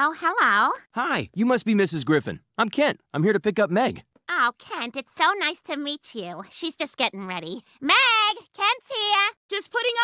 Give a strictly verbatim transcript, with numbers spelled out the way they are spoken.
Oh, hello. Hi, you must be Missus Griffin. I'm Kent. I'm here to pick up Meg. Oh, Kent, it's so nice to meet you. She's just getting ready. Meg, Kent's here. Just putting